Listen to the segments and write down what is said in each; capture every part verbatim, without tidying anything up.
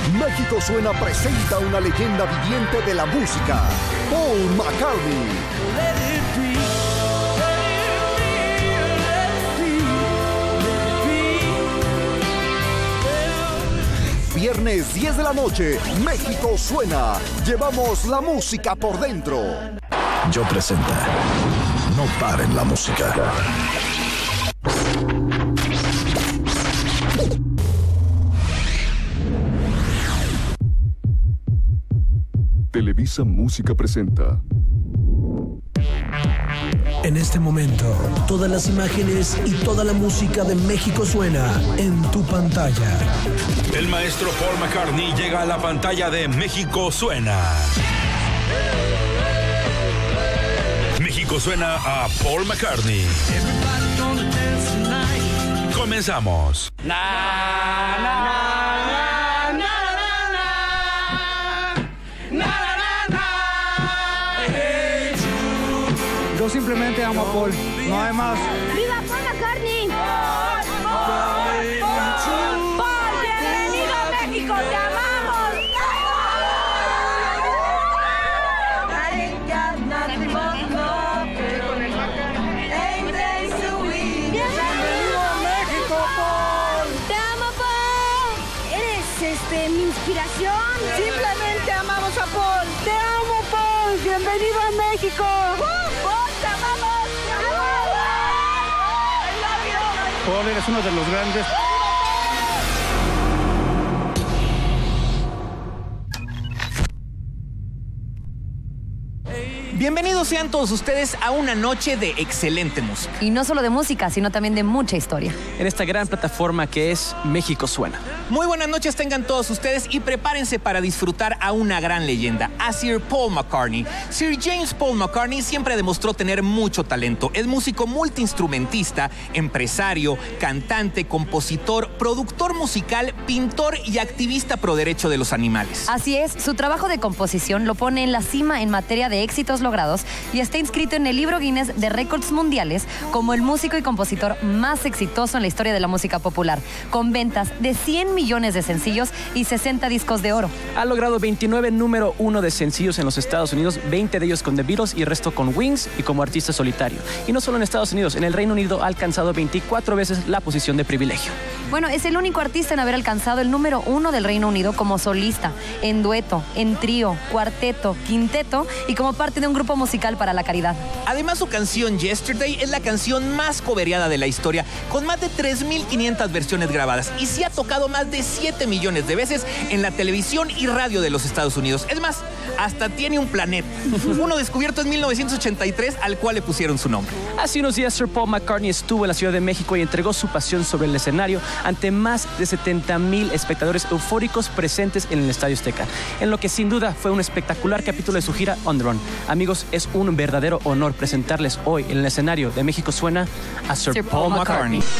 México Suena presenta una leyenda viviente de la música, Paul McCartney. Let it be, let it be, let it be. Viernes diez de la noche, México Suena. Llevamos la música por dentro. Yo presenta. No paren la música. Televisa Música presenta. En este momento, todas las imágenes y toda la música de México Suena en tu pantalla. El maestro Paul McCartney llega a la pantalla de México Suena. México Suena a Paul McCartney. Comenzamos. Na, na, na. Yo simplemente amo a Paul, no hay más. ¡Viva Paul McCartney! ¡Paul, bienvenido a México! ¡Te amamos! ¡Bienvenido a México, Paul! ¡Te amo, Paul! ¿Eres, este, mi inspiración? Simplemente amamos a Paul. ¡Te amo, Paul! ¡Bienvenido a México! Paul, eres uno de los grandes. Bienvenidos sean todos ustedes a una noche de excelente música. Y no solo de música, sino también de mucha historia. En esta gran plataforma que es México Suena. Muy buenas noches tengan todos ustedes y prepárense para disfrutar a una gran leyenda, a Sir Paul McCartney. Sir James Paul McCartney siempre demostró tener mucho talento. Es músico multiinstrumentista, empresario, cantante, compositor, productor musical, pintor y activista pro derecho de los animales. Así es, su trabajo de composición lo pone en la cima en materia de éxitos logrados y está inscrito en el libro Guinness de récords mundiales como el músico y compositor más exitoso en la historia de la música popular, con ventas de cien millones de sencillos y sesenta discos de oro. Ha logrado veintinueve número uno de sencillos en los Estados Unidos, veinte de ellos con The Beatles y el resto con Wings y como artista solitario. Y no solo en Estados Unidos, en el Reino Unido ha alcanzado veinticuatro veces la posición de privilegio. Bueno, es el único artista en haber alcanzado el número uno del Reino Unido como solista, en dueto, en trío, cuarteto, quinteto y como parte de un grupo musical para la caridad. Además, su canción Yesterday es la canción más cobereada de la historia, con más de tres mil quinientas versiones grabadas y se ha tocado más de siete millones de veces en la televisión y radio de los Estados Unidos. Es más, hasta tiene un planeta, uno descubierto en mil novecientos ochenta y tres, al cual le pusieron su nombre. Hace unos días, Sir Paul McCartney estuvo en la Ciudad de México y entregó su pasión sobre el escenario ante más de setenta mil espectadores eufóricos presentes en el Estadio Azteca, en lo que sin duda fue un espectacular capítulo de su gira On the Run. Amigos, es un verdadero honor presentarles hoy en el escenario de México Suena a Sir, Sir Paul, Paul McCartney. McCartney.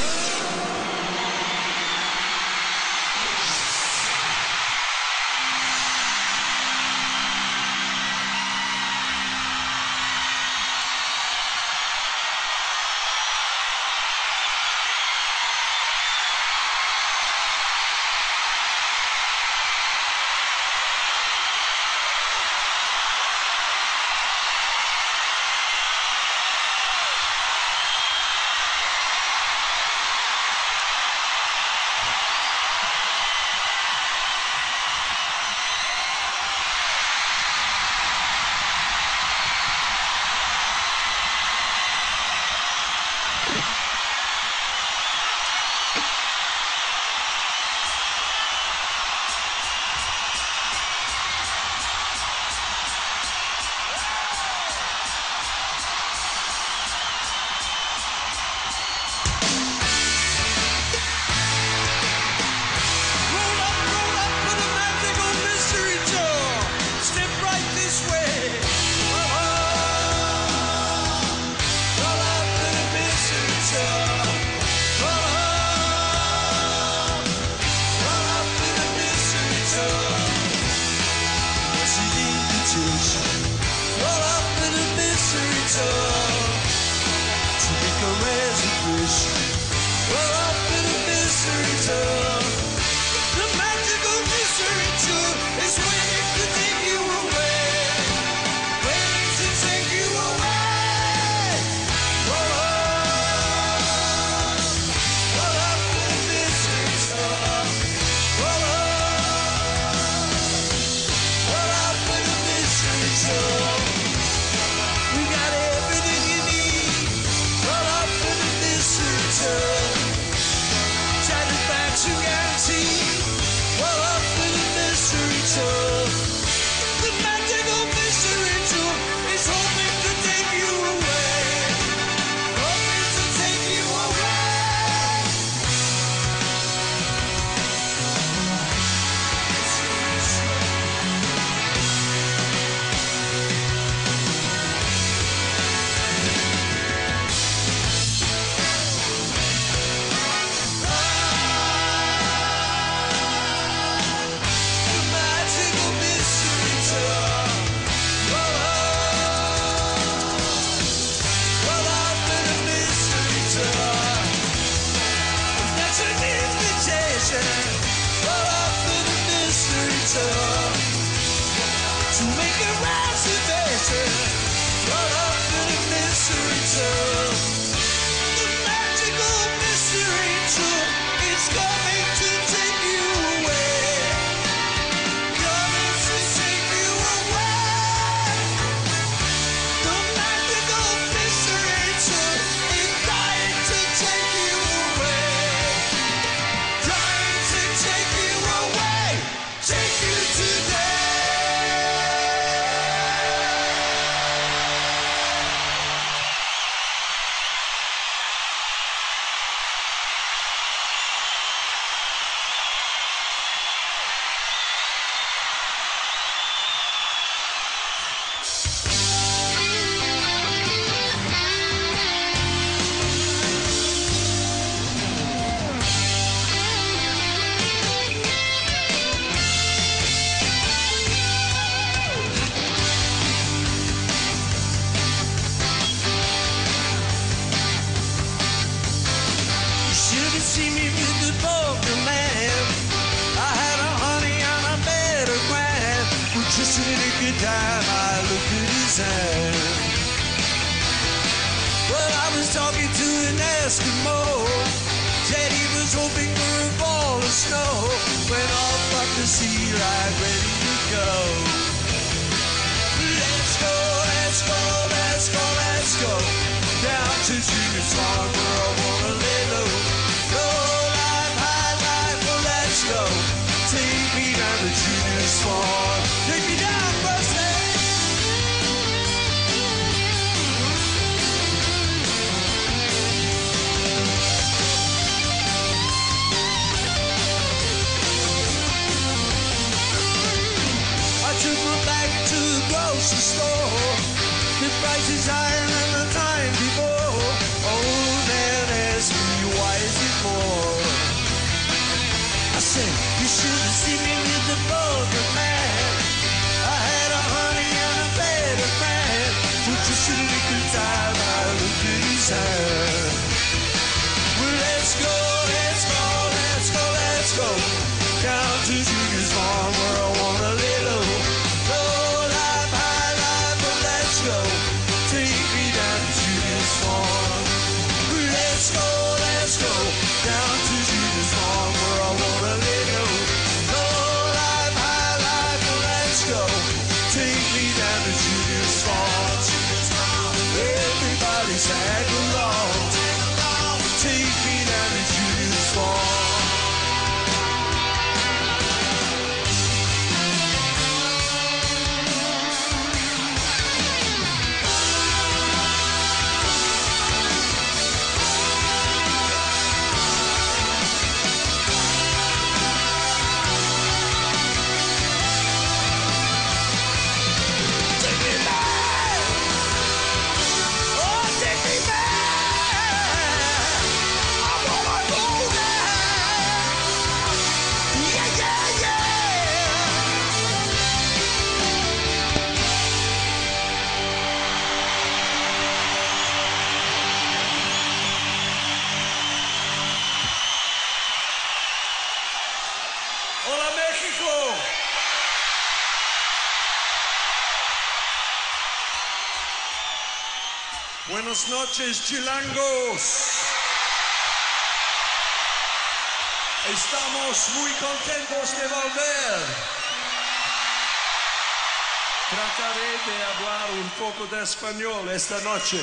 Just in a good time, I looked at his hand. Well, I was talking to an Eskimo. Said he was hoping for a fall of snow. Went off up the sea right ready to go. Let's go, let's go, let's go, let's go. Down to Junior's farm where I wanna lay low. Low life, high life, well let's go. Take me down to Junior's farm. Take me down, Buster. I took her back to the grocery store. The price is higher than the time before. Old man asked me, why is it more? I said, you should have seen me with the vulgar man. I had a honey and a better man. For just a little time, I looked at his hand. Well, let's go, let's go, let's go, let's go. Down to Junior's farm where I wanna lay low. Low life, high life, but let's go. Take me down to Junior's farm. Let's go, let's go. Down to Junior's farm where I wanna lay low. Low life, high life, but let's go. Take me down to Junior's farm. Everybody tag along. Take me down to Junior's farm. ¡Hola, México! Buenas noches, chilangos. Estamos muy contentos de volver. Trataré de hablar un poco de español esta noche.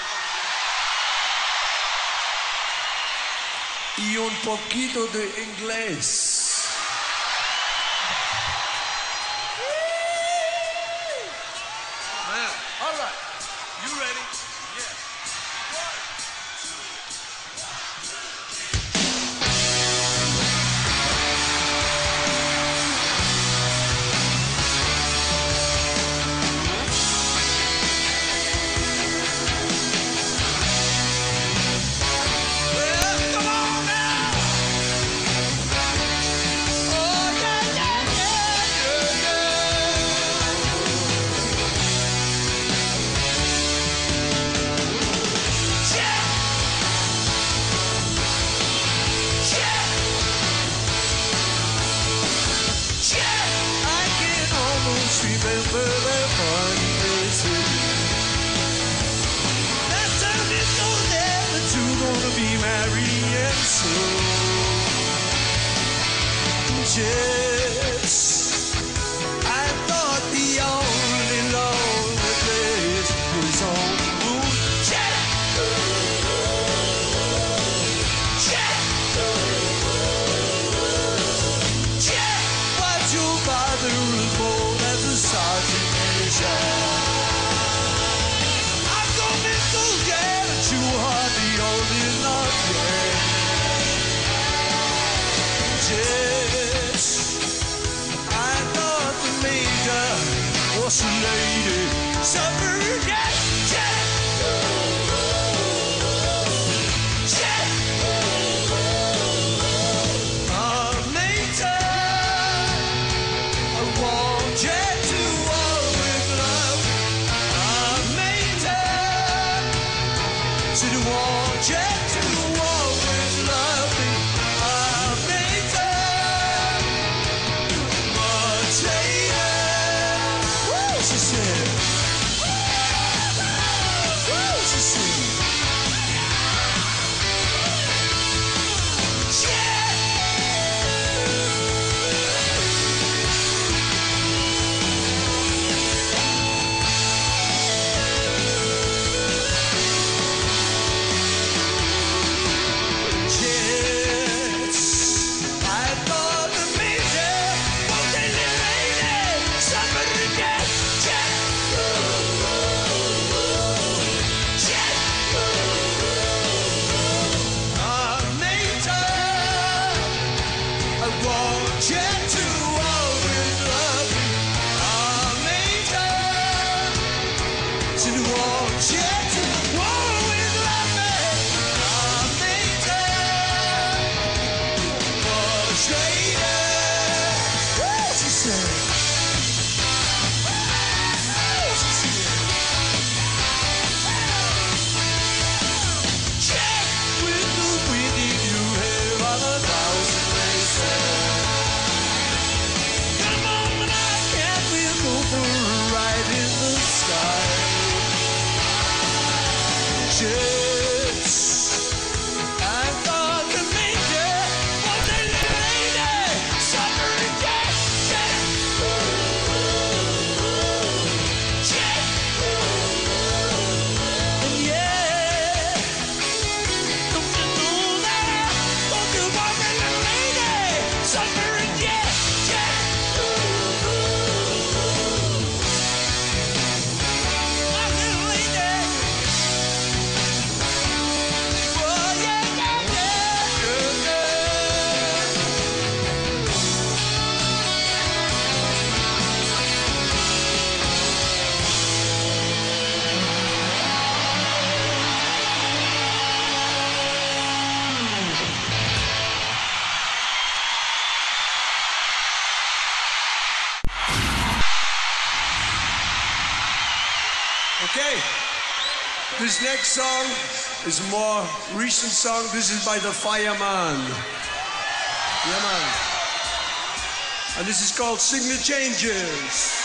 Y un poquito de inglés. All right, you ready? Yeah. Well, come on now. Oh yeah, yeah, yeah, yeah, remember the funny faces. That time is gonna there, the two gonna be married and so. Yes, I thought the only lonely place was on the moon. Jet, jet, jet. What your father was born as a sergeant major. I'm gonna so glad that you are the only love, yeah. Yes, I thought the major was a lady. Suburban, jet, jet, jet. Uh, major, I want you to always love me. Uh, major, said I want you to always love me. Uh, major, much later. Okay. This next song is a more recent song. This is by the Fireman. Yeah, man. And this is called Sing the Changes.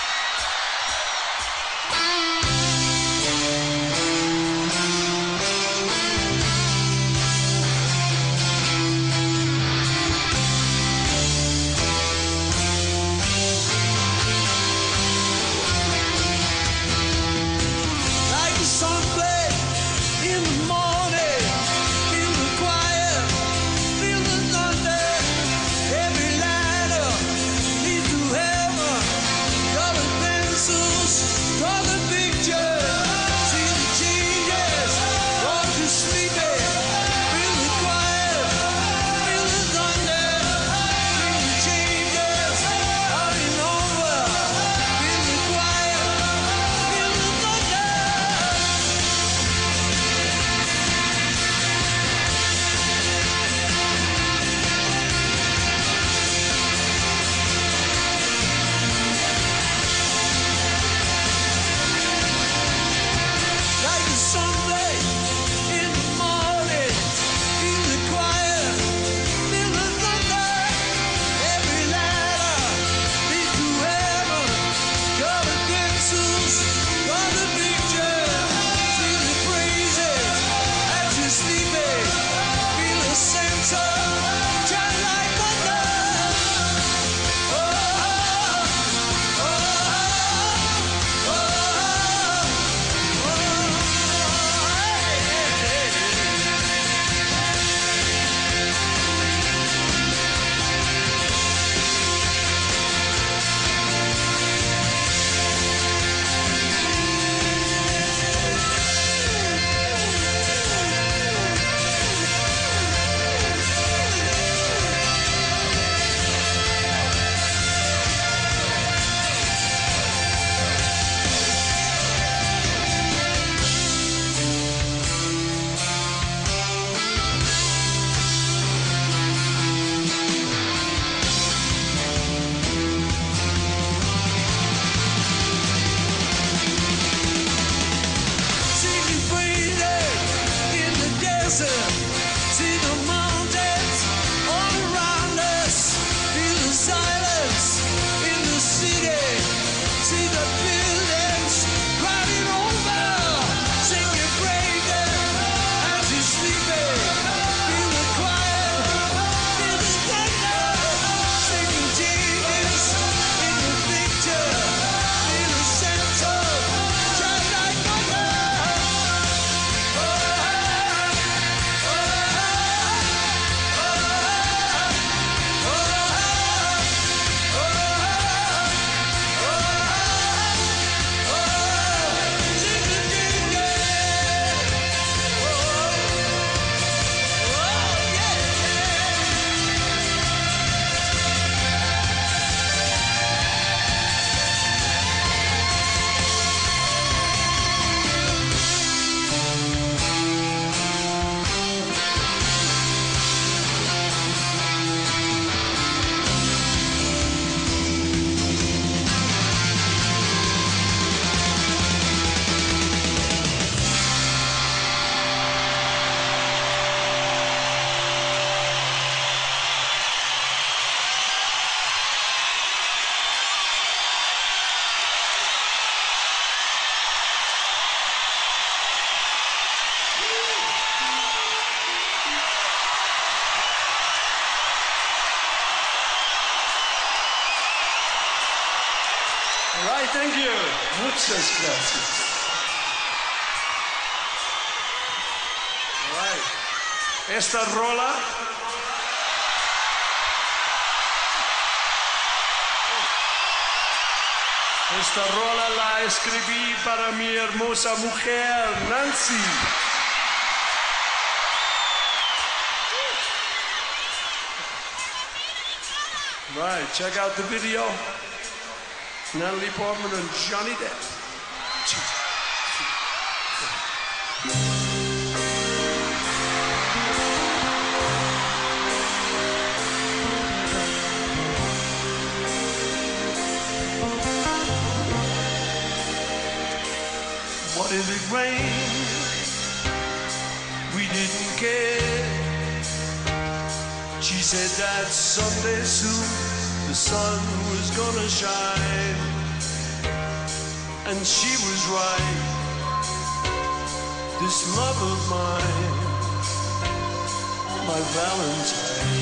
Right, thank you. Muchas gracias. Right. Esta rola Esta rola la escribí para mi hermosa mujer, Nancy. Right, check out the video. Natalie Portman and Johnny Depp. What if it rained? We didn't care. She said that someday soon the sun was gonna shine. And she was right. This love of mine, my Valentine.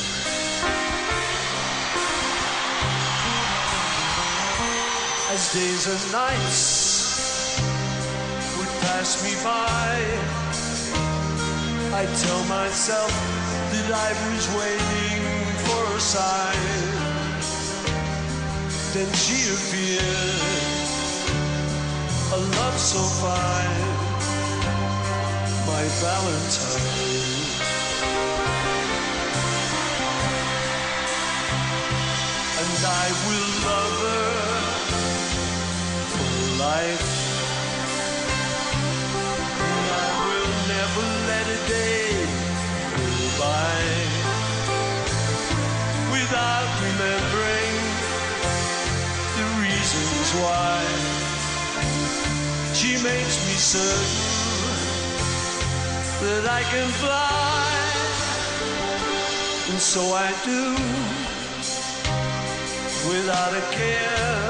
As days and nights would pass me by, I tell myself that I was waiting for a sign. Then she appeared, a love so fine, my Valentine. And I will love her for life. And I will never let a day go by without remembering the reasons why. She makes me certain that I can fly, and so I do, without a care.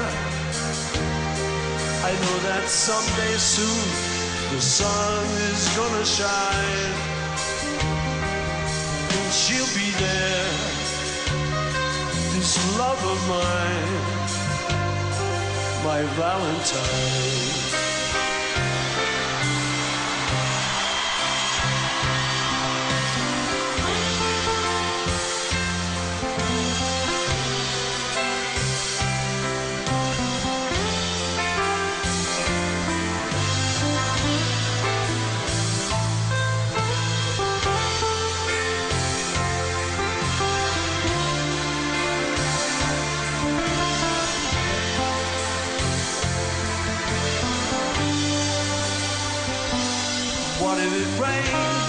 I know that someday soon the sun is gonna shine, and she'll be there, this love of mine, my Valentine. What if it rained?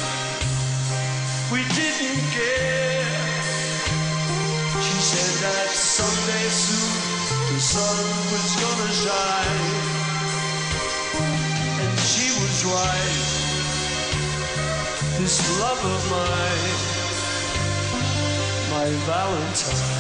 We didn't care. She said that someday soon the sun was gonna shine, and she was right. This love of mine, my Valentine.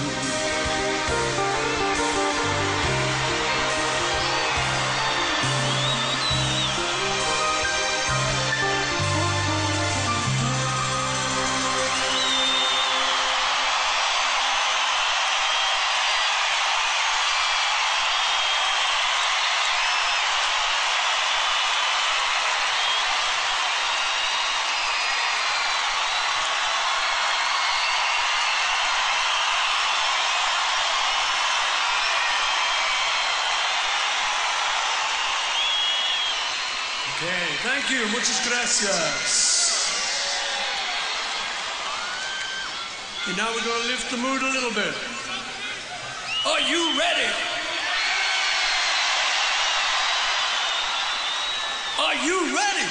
Okay, thank you. Muchas gracias. And now we're going to lift the mood a little bit. Are you ready? Are you ready?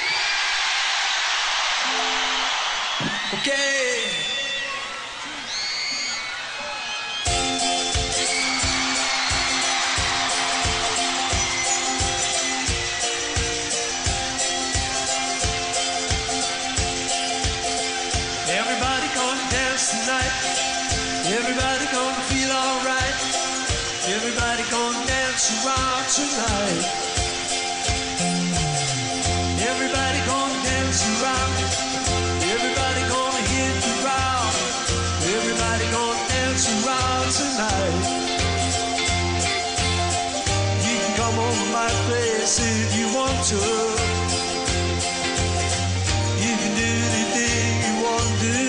Okay. Everybody gonna dance tonight. Everybody gonna feel alright. Everybody gonna dance around tonight. Everybody gonna dance around. Everybody gonna hit the ground. Everybody gonna dance around tonight. You can come over my place if you want to. You can do anything you want to do.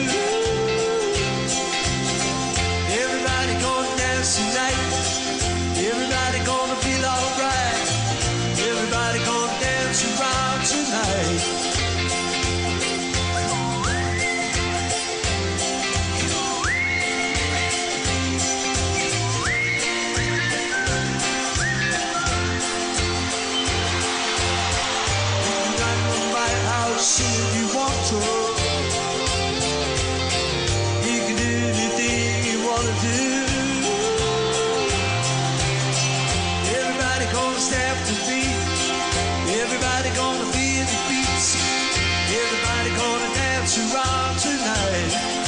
Everybody gonna dance tonight. Everybody gonna feel alright. Everybody gonna dance around tonight. If you want to, you can do anything you want to do. dance around tonight.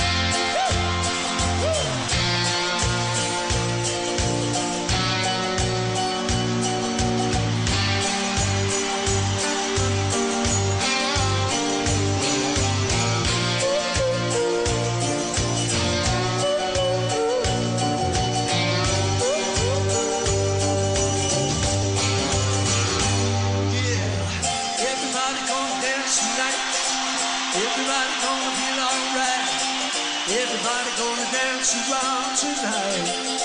Everybody gonna feel alright. Everybody gonna dance around tonight.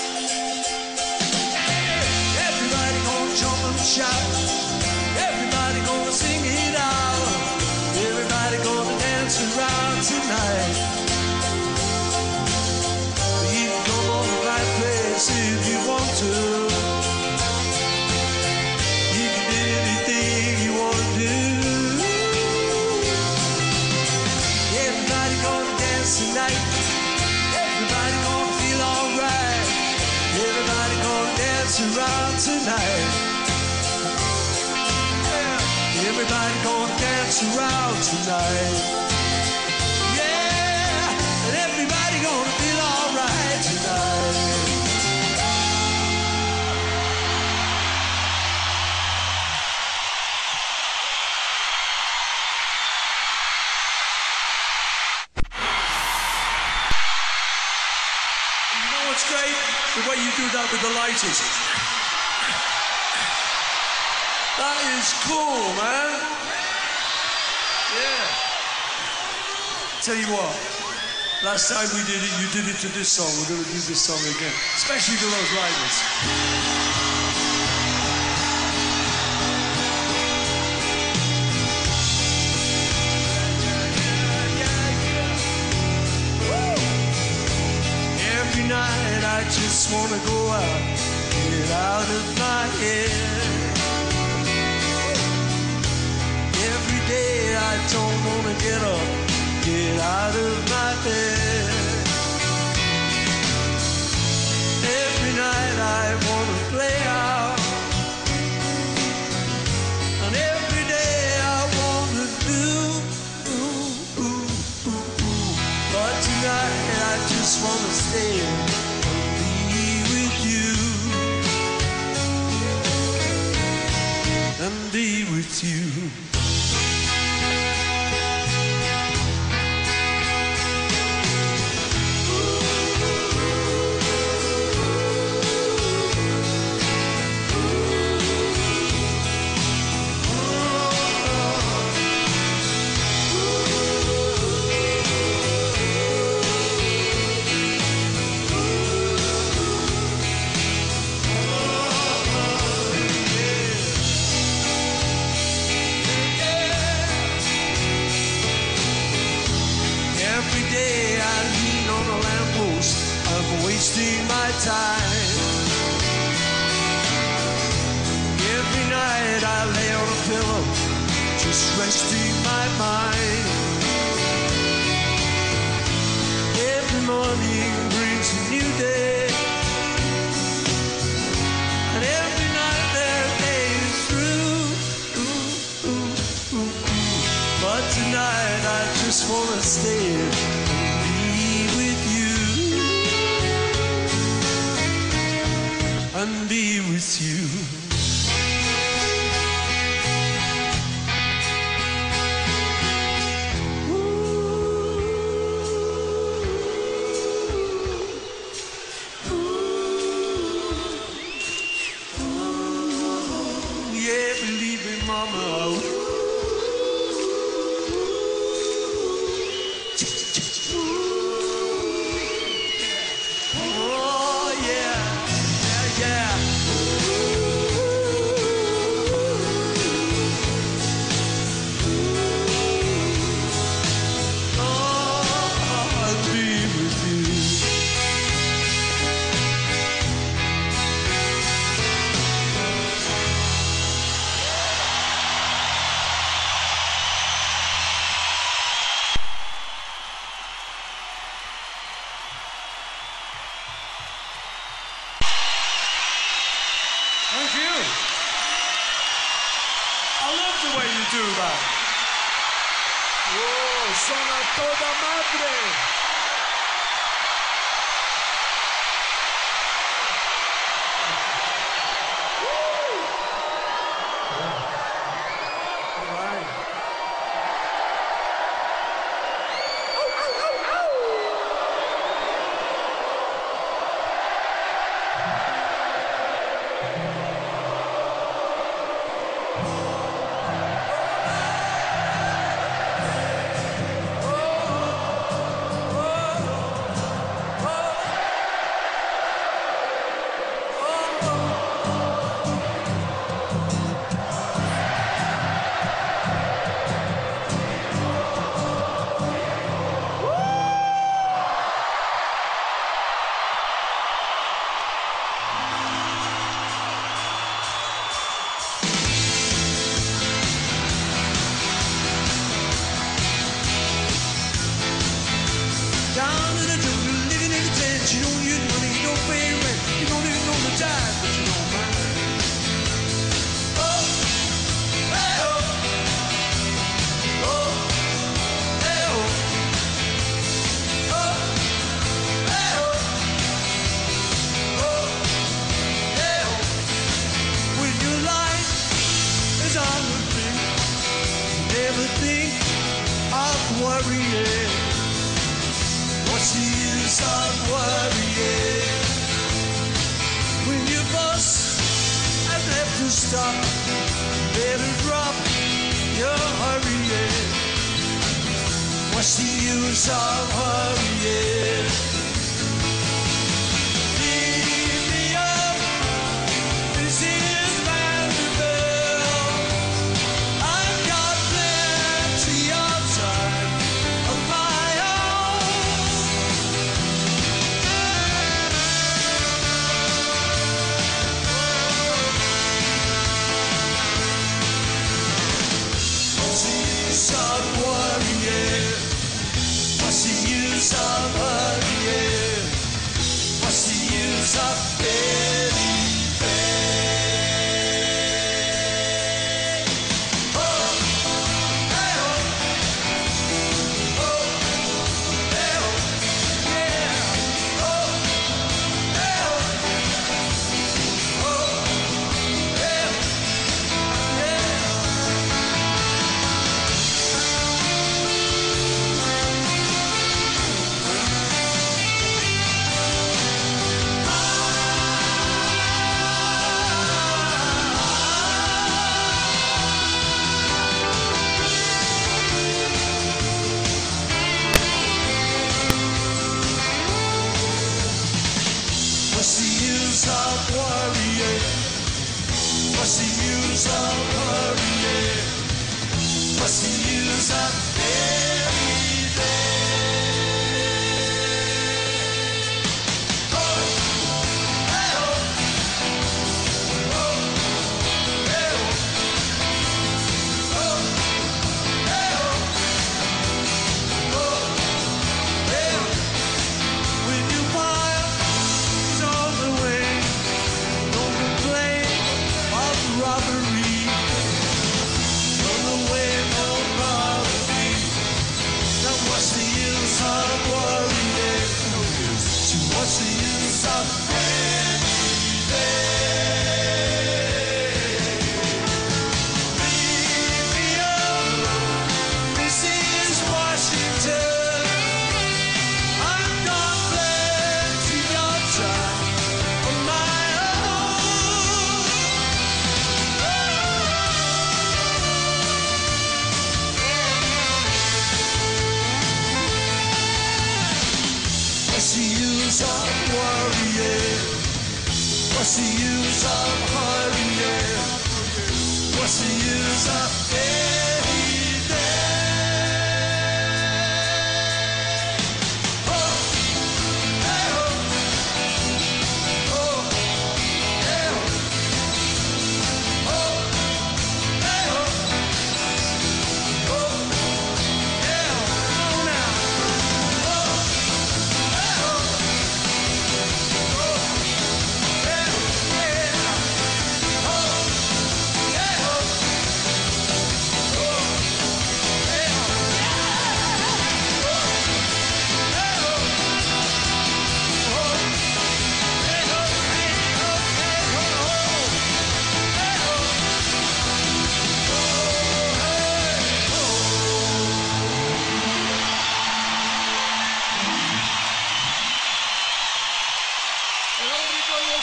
Everybody gonna jump and shout. Everybody gonna sing it out. Everybody gonna dance around tonight. You can come on the right place if you want to. You can do anything you want to do. Tonight, everybody gonna feel alright. Everybody gonna dance around tonight. Yeah. Everybody gonna dance around tonight. Yeah, and everybody gonna feel alright tonight. What's great? The way you do that with the lighters. That is cool, man. Yeah. Tell you what, last time we did it, you did it to this song. We're going to do this song again, especially to those riders. Every night I just wanna go out, get out of my head. Every day I don't wanna get up, get out of my bed. Every night I wanna play out, and every day I wanna do. Ooh, ooh, ooh, ooh. But tonight I just wanna stay and be with you, and be with you. Wasting my time. Every night I lay on a pillow, just resting my mind. Every morning brings a new day, and every night that day is through. Ooh, ooh, ooh, ooh. But tonight I just wanna stay and be with you. And be with you. Yeah, believe me, mama. Oh, yeah. Yeah. Thank you. I love the way you do that. Whoa, son a toda madre. Worrying, what's the use of worrying? When your bus has left to stop, better drop your hurrying. What's the use of hurrying? Leave me up, this is Vanderbilt. I've got plenty of time. Stop worrying. What's the use of worrying? What's the use of anything? Oh, hey, oh, oh, hey, oh, yeah, oh, hey, oh, oh, yeah, yeah. What's the use of worrying? What's the use of worrying? What's the use of anything? Oh, hey, oh, oh, hey, oh, oh, hey, oh, oh, hey, oh. When you fire is on the way, don't complain of robbery. On the way, no robbery.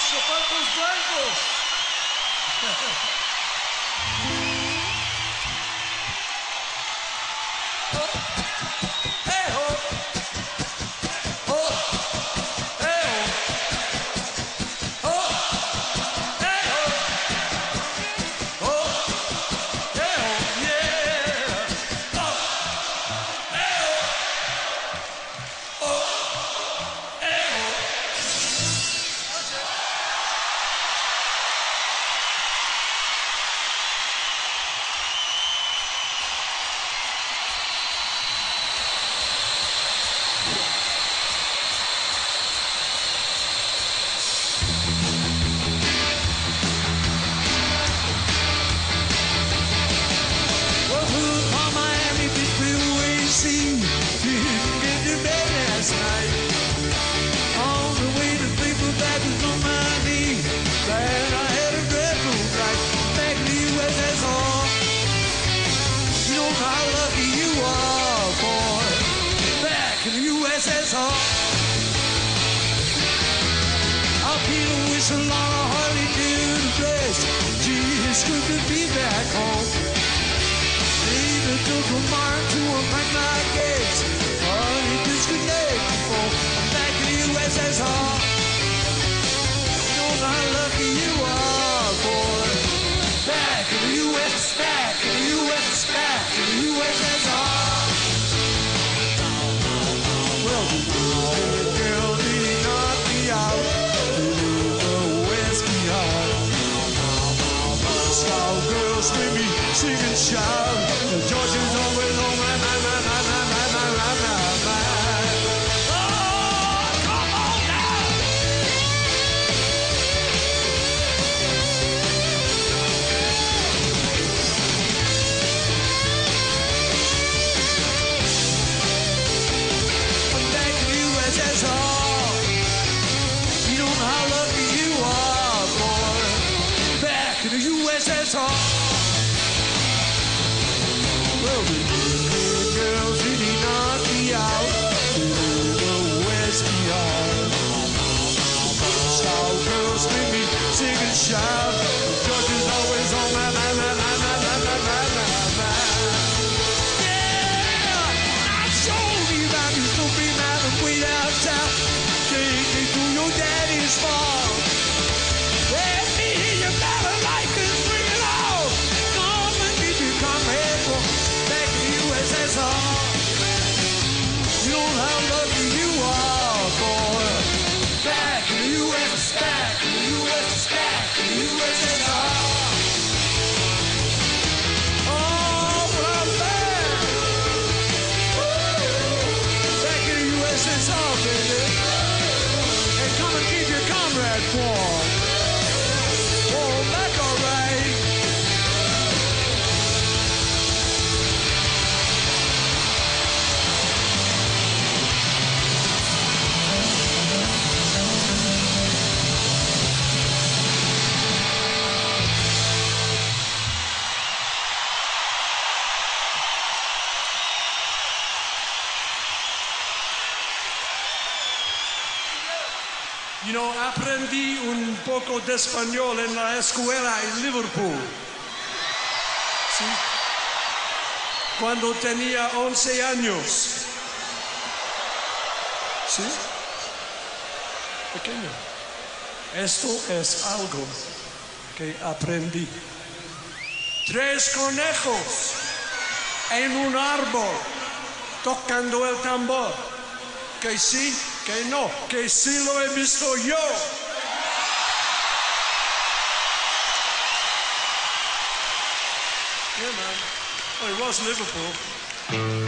zapatos blancos. You know, aprendí un poco de español en la escuela en Liverpool. ¿Sí? Cuando tenía once años. ¿Sí? Pequeño. Esto es algo que aprendí. Tres conejos en un árbol tocando el tambor. Que sí, que no, que sí lo he visto yo. Yeah, man. Oh, it was Liverpool.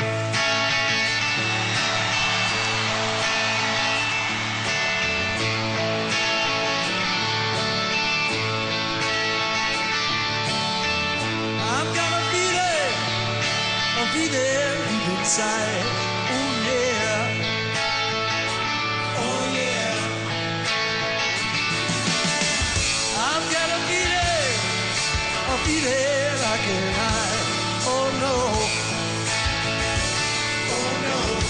Be there deep inside. Oh yeah, oh yeah. I've got a feeling, a feeling I can't hide. Oh no, oh no.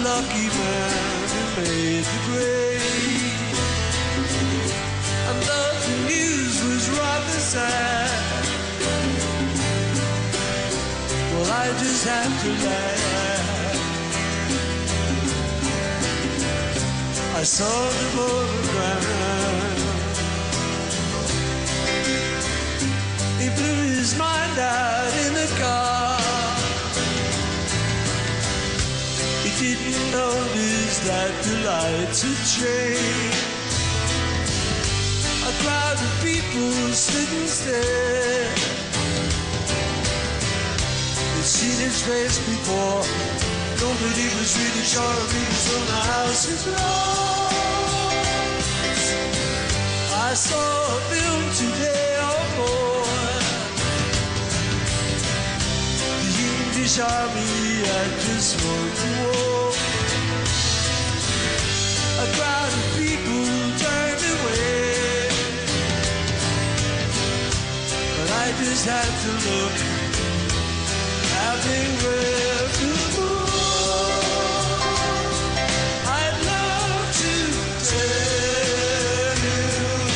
lucky man who made the grade. And though the news was rather sad, well, I just had to laugh. I saw the photograph. He blew his mind out in the car. He didn't notice that the lights had changed. A crowd of people stood and stared. They'd seen his face before. Nobody was really sure if he was from the house is lost. I saw a film today, oh boy. The English army had just won the war. A crowd of people turned away, but I just had to look, having read the book. I'd love to tell you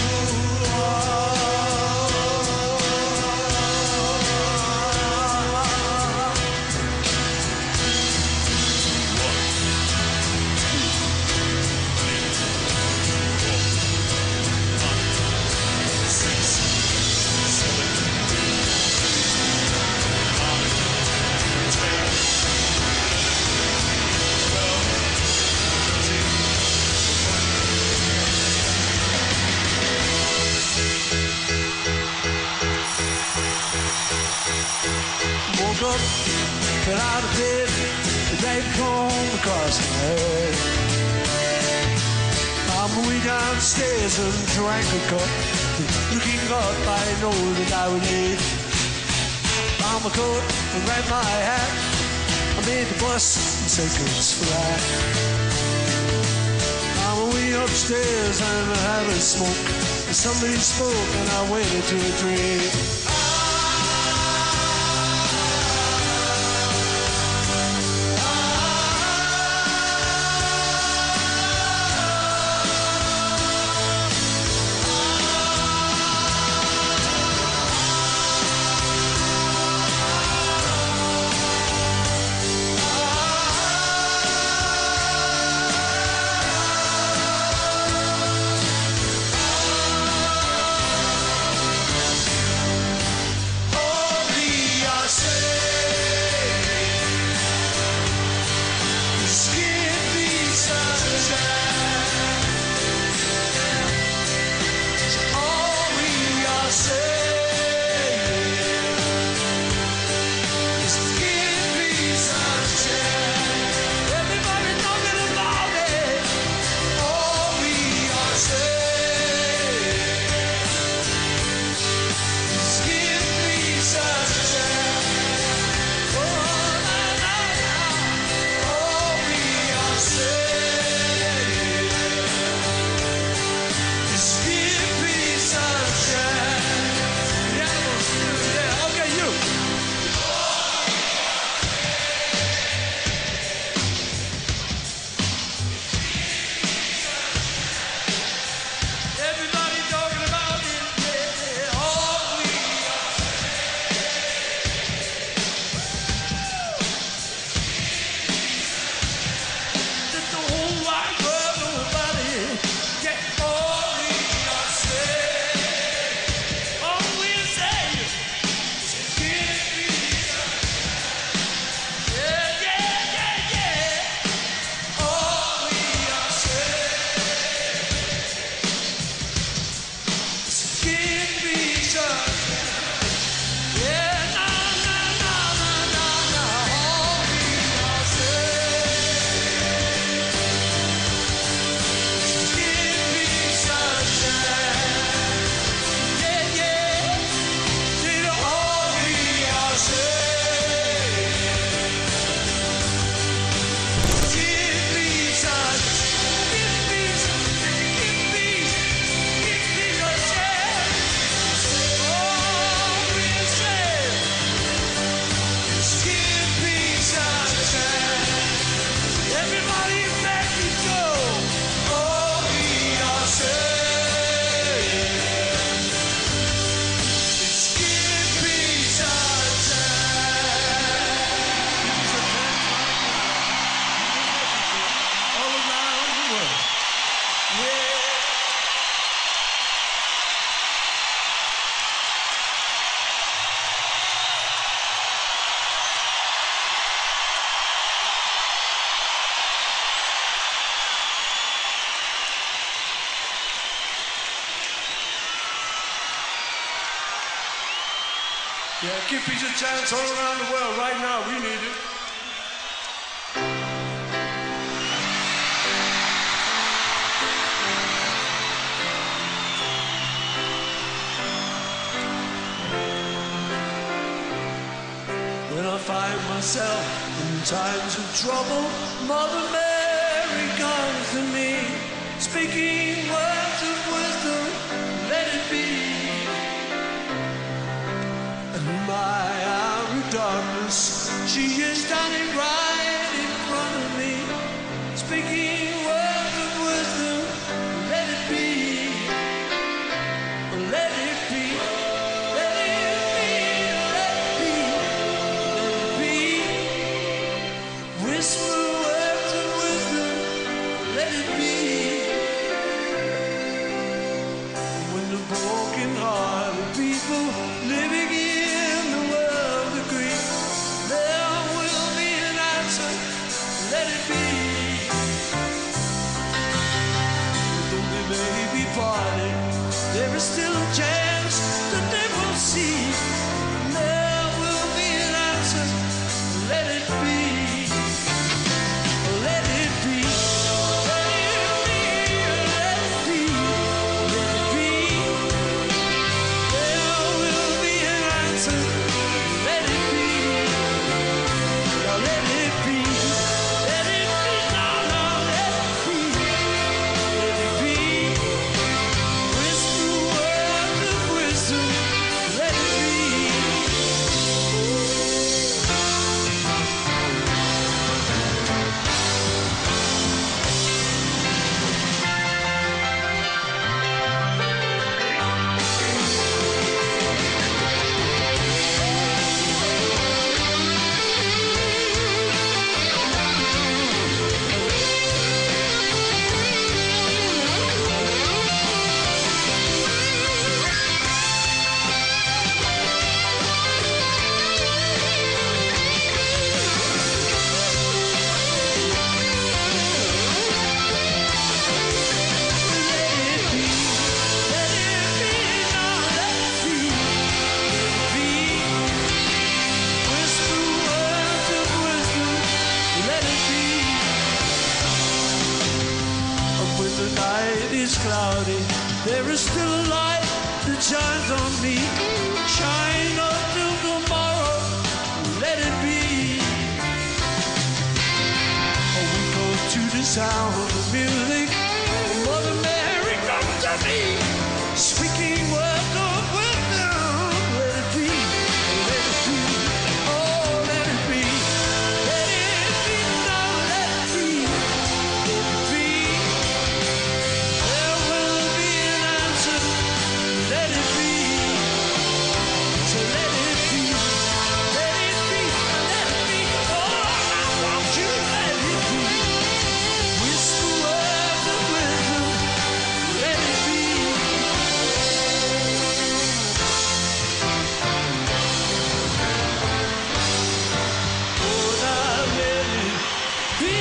woke up, got out of bed, the night comb across my head. I'm way downstairs and drank a cup. Looking up, I know that I would leave. Found my coat and ran my hat. I made the bus in seconds flat. I'm way upstairs and I had a smoke. And somebody spoke and I went into a dream. Yeah, give peace a chance all around the world right now. We need it. When I find myself in times of trouble, Mother Mary comes to me, speaking words of wisdom, let it be. And in my hour of darkness, she is standing right in front of me, speaking words of wisdom, let it be. Let it be. Let it be. Let it be. Let it be. Whisper words of wisdom, let it be. When the broken-hearted people living in the world agree, there will be an answer, let it be. Though they may be parted, there is still a chance that they will see. There will be an answer, let it be. Let it be. Let it be. Let it be. Let it be. There will be an answer, let it be. Now let it be. Let it be. Now, now let it be. Let it be. Whisper words of wisdom, let it be. Cloudy, there is still a light that shines on me. Shine until tomorrow, let it be. Oh, we go to the sound of music. Mother Mary comes to me, speaking words of wisdom. Let it be, let it be, oh, let it be, let it be, now let it be, let it be. There will be an answer, let it be. So let it be, let it be, let it be. Oh, I want you, let it be. Whisper words of wisdom, let it be. Oh, now let it be.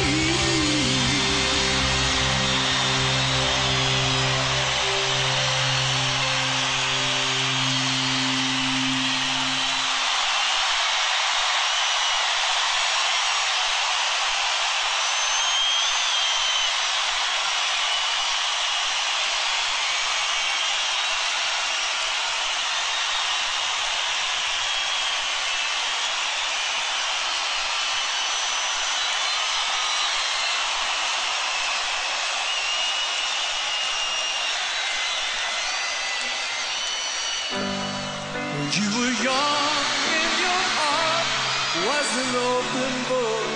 When you were young and your heart was an open book,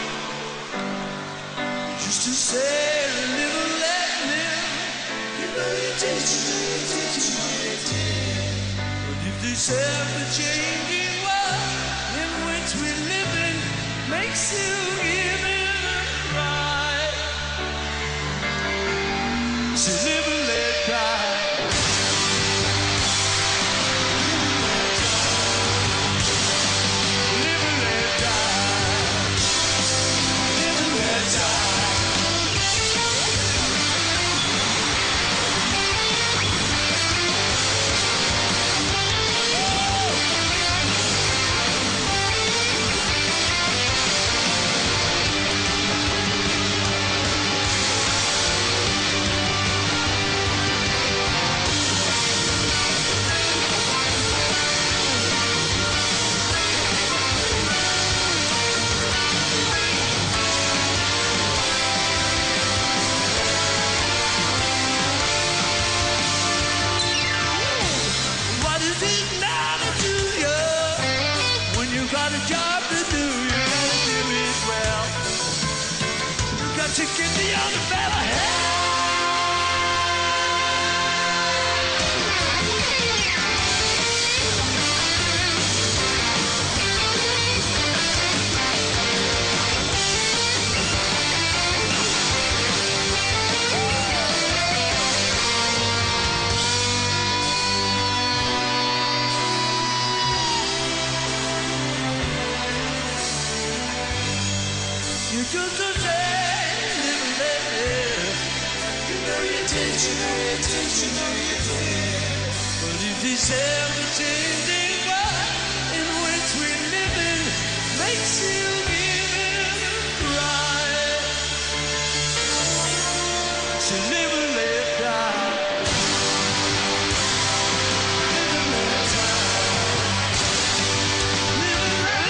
you used to say, live and let live. You know you did, you know you did, you know you did. But if this ever-changing world in which we live in makes you even cry, so live and let die. Live and let die. Live and let die. Oh! to get the other fella. You just a little lady. You know you did, you know you did, you know you did. But if this ever-changing world in which we're living makes you even cry, so live and let die. Live and let die. Live and let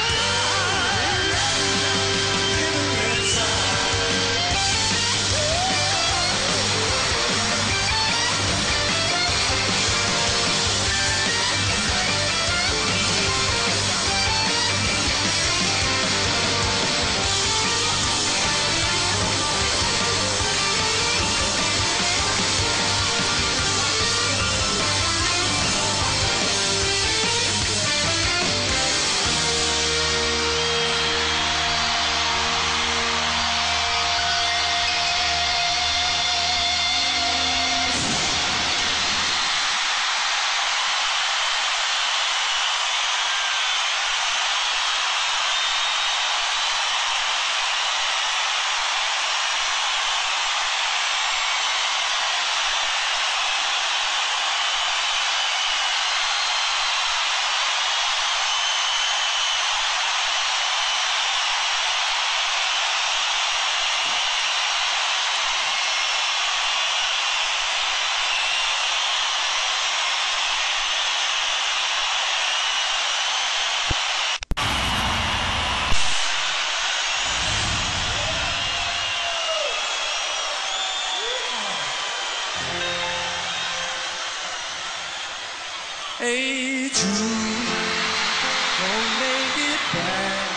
Hey Jude, don't make it bad.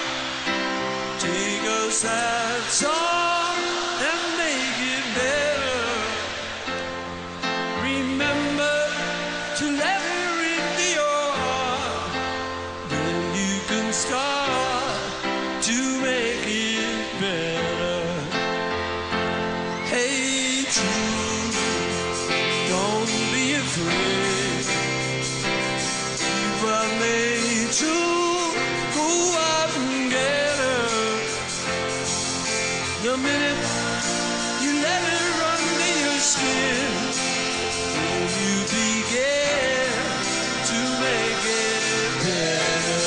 Take a sad song and make it better. Remember to let her into your heart. Then you can start to make it better. Hey Jude, don't be afraid. I made to go out and get her. The minute you let her under your skin, then you begin to make it better.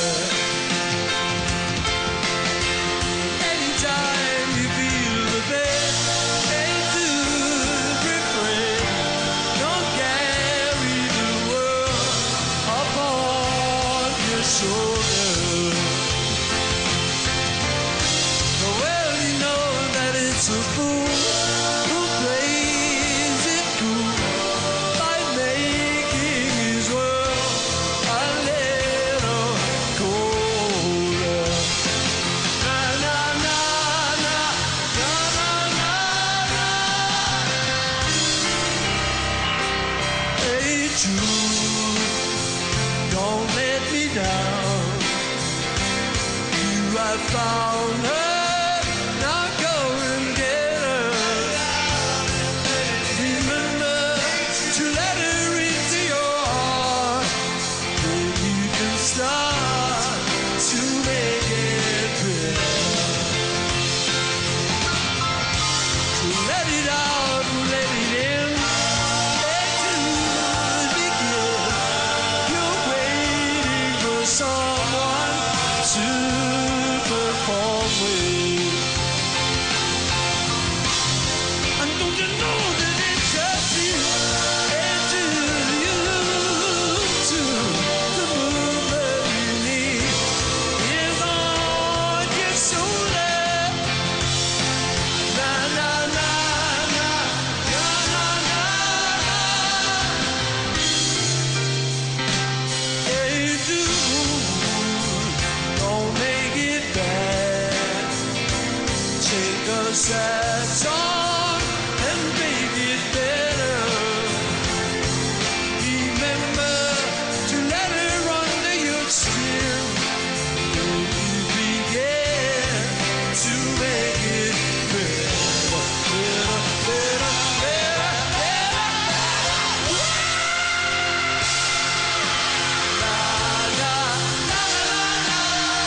Anytime you feel the bed ain't too afraid, don't carry the world upon your shoulder. Well, you know that it's a fool who plays it cool by making his world a little colder. Na na na na na na na. Hey Jude, don't let me down. You have found her. Now go and get her. Remember to let her into your heart. Then you can start to make it better. So let it out, let it in. Let it begin. You're waiting for someone to perform with. sing a sad song and make it better. Remember to let her under your skin. Don't you begin to make it better, better, better, better, better. La la la la la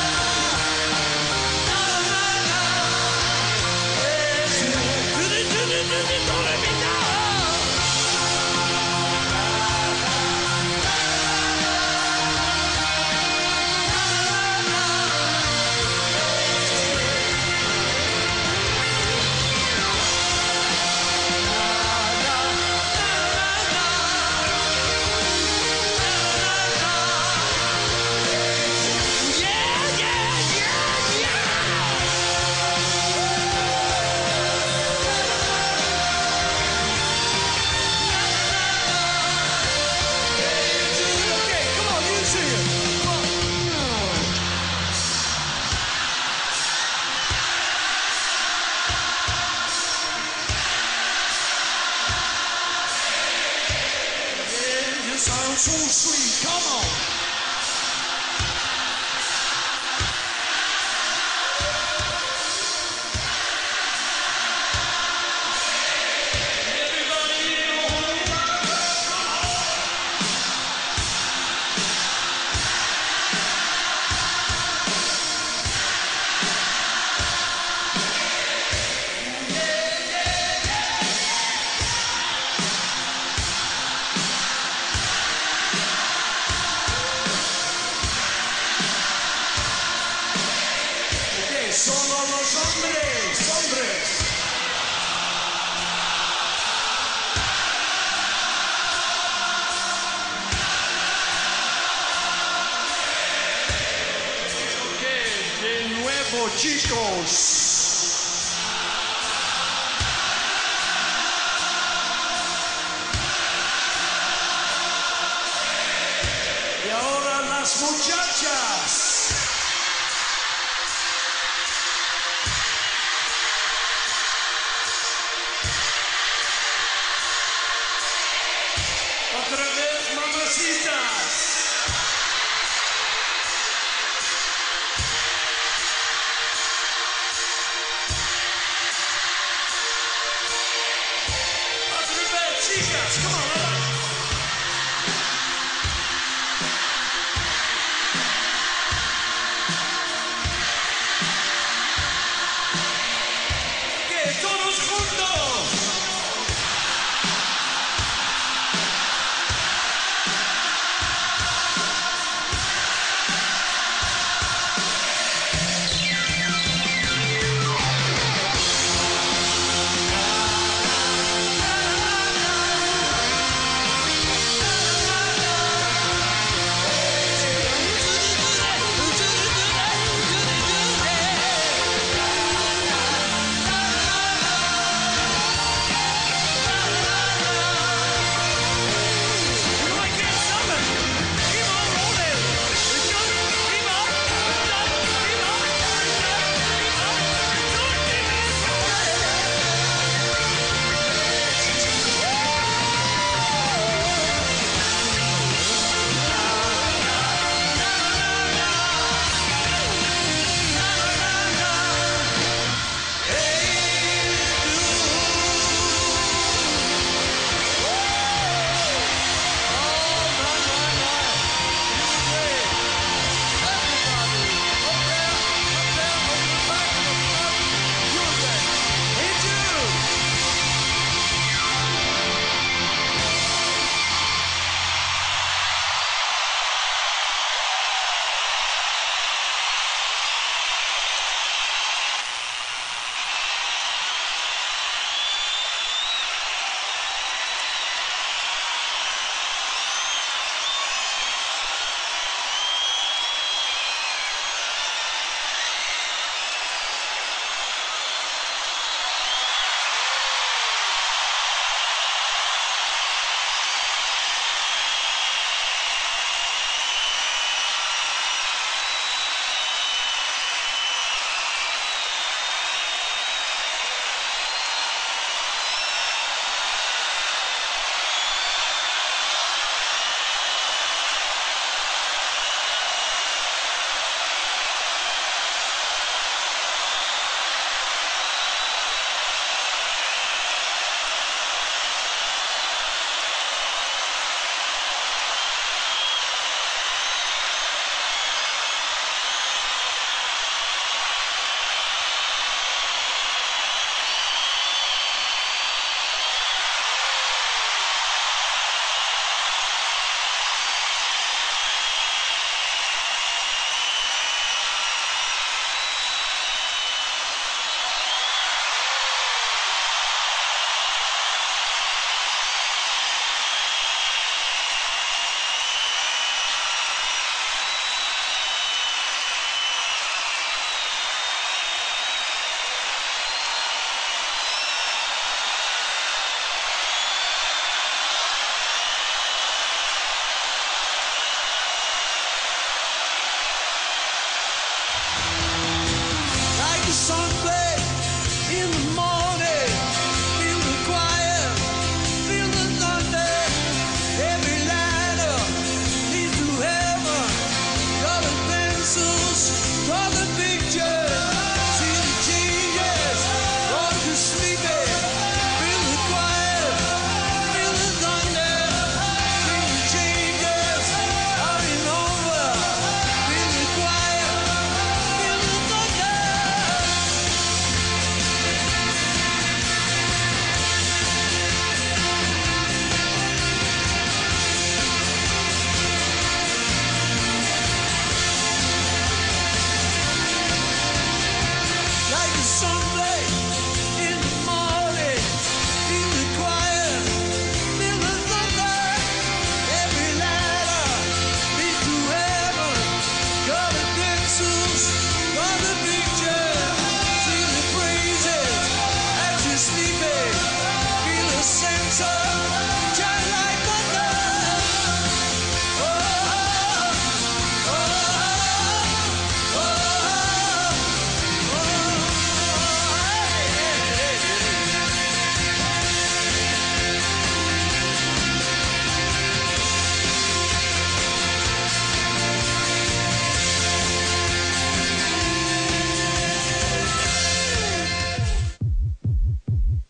la la la. Do the do the do the do let me know. You sound so sweet, come on. Ok, solo los hombres, hombres. Ok, de nuevo, chicos. Y ahora las muchachas. Otra vez, mamacitas. Otra vez, chicas, come on. Que todos juntos.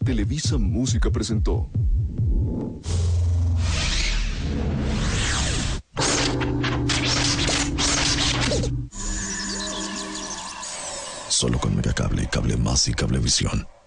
Televisa Música presentó Solo con Megacable, Cable Más y Cablevisión.